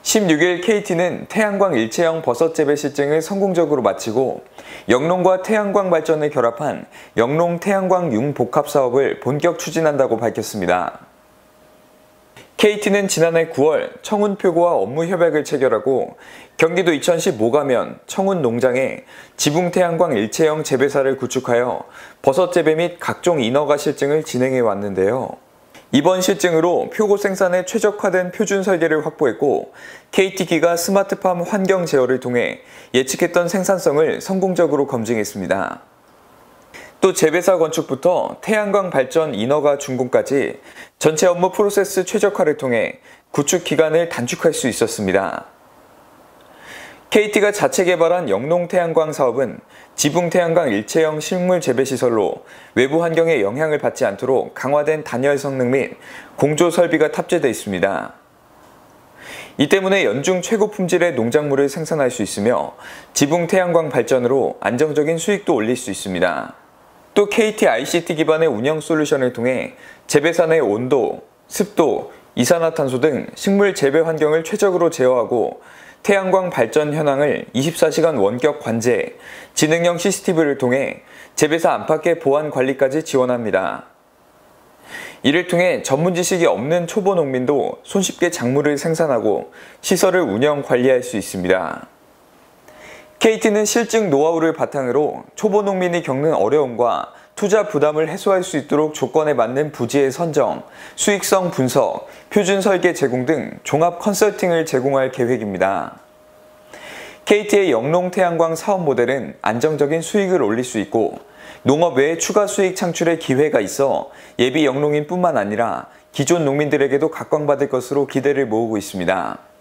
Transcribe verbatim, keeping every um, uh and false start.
십육 일 케이티는 태양광 일체형 버섯 재배 실증을 성공적으로 마치고 영농과 태양광 발전을 결합한 영농 태양광 융복합 사업을 본격 추진한다고 밝혔습니다. 케이티는 지난해 구월 청운표고와 업무 협약을 체결하고 경기도 이천십오 가면 청운 농장에 지붕 태양광 일체형 재배사를 구축하여 버섯 재배 및 각종 인허가 실증을 진행해 왔는데요. 이번 실증으로 표고 생산에 최적화된 표준 설계를 확보했고 케이티기가 스마트팜 환경 제어를 통해 예측했던 생산성을 성공적으로 검증했습니다. 또 재배사 건축부터 태양광 발전 인허가 준공까지 전체 업무 프로세스 최적화를 통해 구축 기간을 단축할 수 있었습니다. 케이티가 자체 개발한 영농 태양광 사업은 지붕 태양광 일체형 식물 재배 시설로 외부 환경에 영향을 받지 않도록 강화된 단열 성능 및 공조 설비가 탑재되어 있습니다. 이 때문에 연중 최고 품질의 농작물을 생산할 수 있으며 지붕 태양광 발전으로 안정적인 수익도 올릴 수 있습니다. 또 케이티 아이씨티 기반의 운영 솔루션을 통해 재배사 내 온도, 습도, 이산화탄소 등 식물 재배 환경을 최적으로 제어하고 태양광 발전 현황을 이십사 시간 원격 관제, 지능형 씨씨티비를 통해 재배사 안팎의 보안 관리까지 지원합니다. 이를 통해 전문 지식이 없는 초보 농민도 손쉽게 작물을 생산하고 시설을 운영 관리할 수 있습니다. 케이티는 실증 노하우를 바탕으로 초보 농민이 겪는 어려움과 투자 부담을 해소할 수 있도록 조건에 맞는 부지의 선정, 수익성 분석, 표준 설계 제공 등 종합 컨설팅을 제공할 계획입니다. 케이티의 영농 태양광 사업 모델은 안정적인 수익을 올릴 수 있고 농업 외에 추가 수익 창출의 기회가 있어 예비 영농인뿐만 아니라 기존 농민들에게도 각광받을 것으로 기대를 모으고 있습니다.